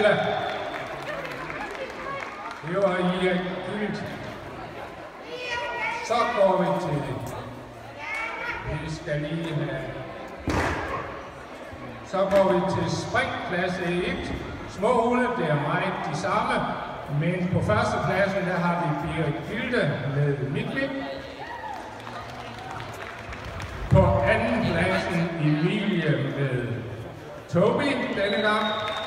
Stella. Det var i Agility. Så går vi til det. Vi skal lige have. Så går vi til springklasse 1. Små hunde, det er meget de samme. Men på førstepladsen, der har vi Berit Gilde med Mikli. På andenpladsen Emilie med Tobi denne gang.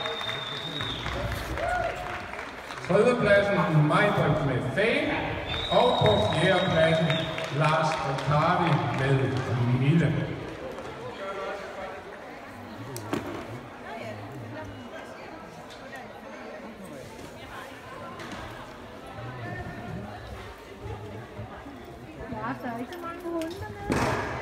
Tredjepladsen Majbrit med Faye. Og på fjerdepladsen Lars Ricardi med Mille. Der er ikke så mange hunde dernede.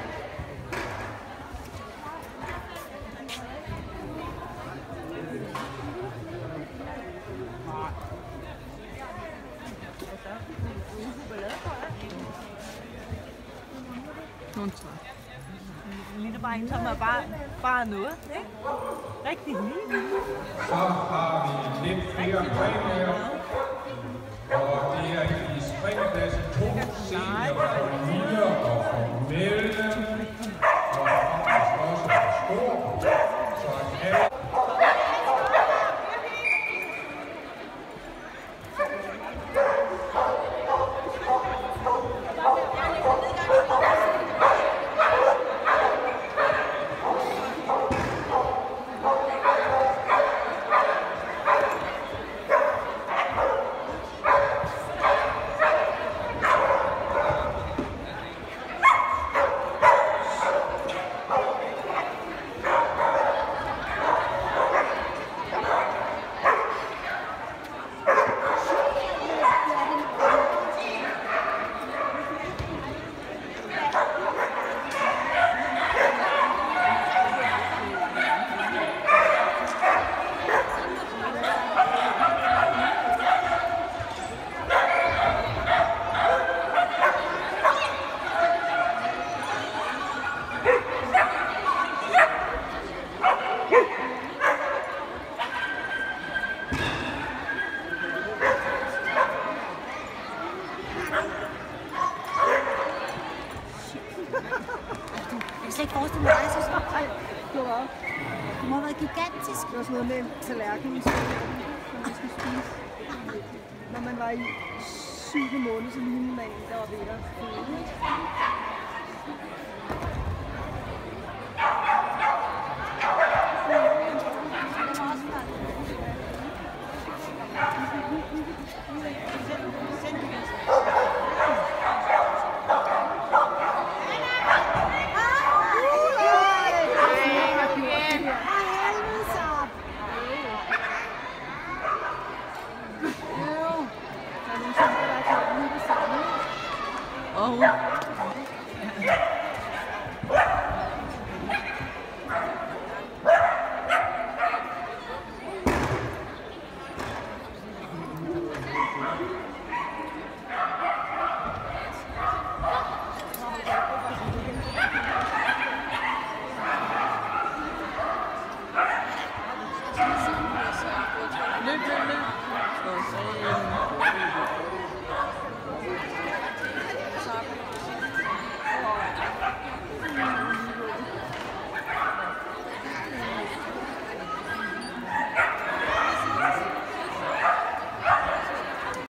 Lille bare en, som er bare noget, ikke? Rigtig lille. Så har vi lidt flere præmier. Og det er i springklasse 2, senior for lille og for mellem. Og faktisk også for stor. Så alle. Jeg kan slet ikke forestille mig dig så stort. Det må have været gigantisk. Det var sådan noget med en tallerken, som man skulle spise. Når man var i 7. måned, så lignede man en, der var ved at føde.